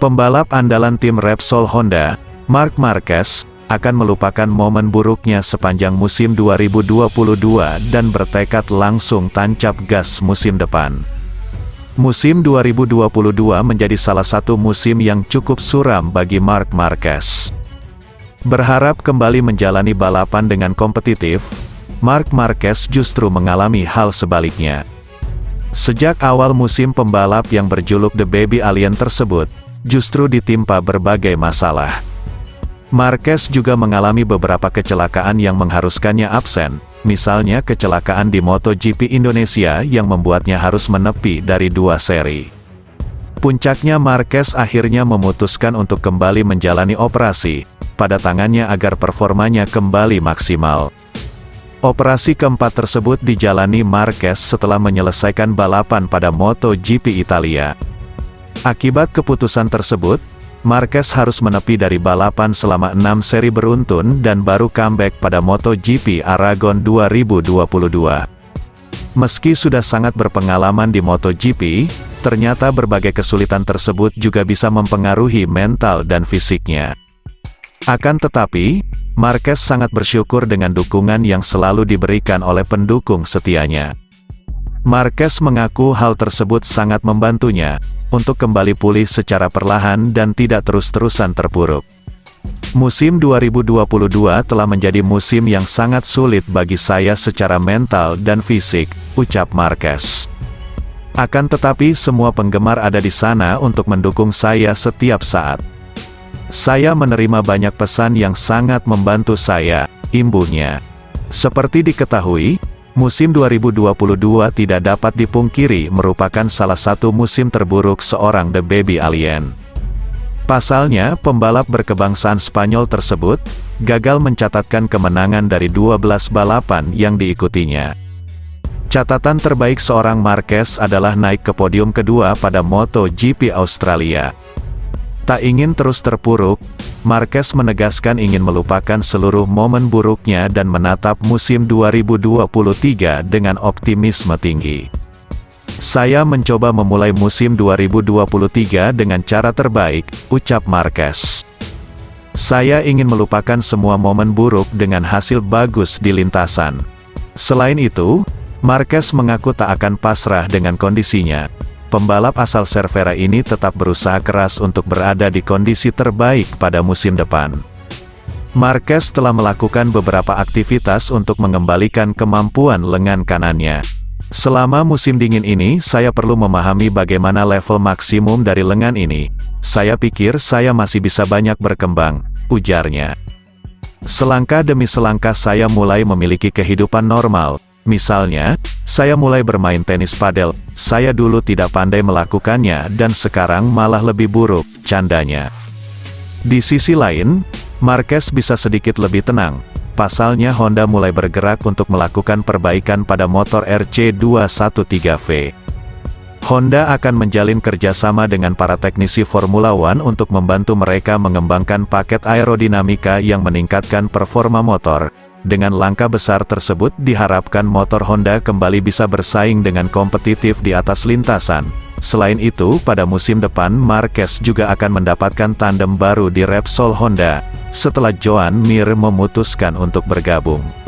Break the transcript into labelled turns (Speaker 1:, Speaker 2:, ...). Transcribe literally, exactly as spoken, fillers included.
Speaker 1: Pembalap andalan tim Repsol Honda, Marc Marquez, akan melupakan momen buruknya sepanjang musim dua ribu dua puluh dua dan bertekad langsung tancap gas musim depan. Musim dua ribu dua puluh dua menjadi salah satu musim yang cukup suram bagi Marc Marquez. Berharap kembali menjalani balapan dengan kompetitif, Marc Marquez justru mengalami hal sebaliknya. Sejak awal musim pembalap yang berjuluk The Baby Alien tersebut, justru ditimpa berbagai masalah. Marquez juga mengalami beberapa kecelakaan yang mengharuskannya absen, misalnya kecelakaan di MotoGP Indonesia yang membuatnya harus menepi dari dua seri. Puncaknya Marquez akhirnya memutuskan untuk kembali menjalani operasi pada tangannya agar performanya kembali maksimal. Operasi keempat tersebut dijalani Marquez setelah menyelesaikan balapan pada MotoGP Italia. Akibat keputusan tersebut, Marquez harus menepi dari balapan selama enam seri beruntun dan baru comeback pada MotoGP Aragon dua ribu dua puluh dua. Meski sudah sangat berpengalaman di MotoGP, ternyata berbagai kesulitan tersebut juga bisa mempengaruhi mental dan fisiknya. Akan tetapi, Marquez sangat bersyukur dengan dukungan yang selalu diberikan oleh pendukung setianya. Marquez mengaku hal tersebut sangat membantunya untuk kembali pulih secara perlahan dan tidak terus-terusan terpuruk. Musim dua ribu dua puluh dua telah menjadi musim yang sangat sulit bagi saya secara mental dan fisik, ucap Marquez. Akan tetapi semua penggemar ada di sana untuk mendukung saya setiap saat. Saya menerima banyak pesan yang sangat membantu saya, imbuhnya. Seperti diketahui, musim dua ribu dua puluh dua tidak dapat dipungkiri merupakan salah satu musim terburuk seorang The Baby Alien. Pasalnya, pembalap berkebangsaan Spanyol tersebut gagal mencatatkan kemenangan dari dua belas balapan yang diikutinya. Catatan terbaik seorang Marquez adalah naik ke podium kedua pada MotoGP Australia. Tak ingin terus terpuruk, Marquez menegaskan ingin melupakan seluruh momen buruknya dan menatap musim dua ribu dua puluh tiga dengan optimisme tinggi. Saya mencoba memulai musim dua ribu dua puluh tiga dengan cara terbaik, ucap Marquez. Saya ingin melupakan semua momen buruk dengan hasil bagus di lintasan. Selain itu, Marquez mengaku tak akan pasrah dengan kondisinya. Pembalap asal Cervera ini tetap berusaha keras untuk berada di kondisi terbaik pada musim depan. Marquez telah melakukan beberapa aktivitas untuk mengembalikan kemampuan lengan kanannya. Selama musim dingin ini, saya perlu memahami bagaimana level maksimum dari lengan ini. Saya pikir saya masih bisa banyak berkembang, ujarnya. Selangkah demi selangkah saya mulai memiliki kehidupan normal. Misalnya, saya mulai bermain tenis padel, saya dulu tidak pandai melakukannya dan sekarang malah lebih buruk, candanya. Di sisi lain, Marquez bisa sedikit lebih tenang. Pasalnya Honda mulai bergerak untuk melakukan perbaikan pada motor R C dua tiga V. Honda akan menjalin kerjasama dengan para teknisi Formula One untuk membantu mereka mengembangkan paket aerodinamika yang meningkatkan performa motor. Dengan langkah besar tersebut diharapkan motor Honda kembali bisa bersaing dengan kompetitif di atas lintasan. Selain itu, pada musim depan Marquez juga akan mendapatkan tandem baru di Repsol Honda, setelah Joan Mir memutuskan untuk bergabung.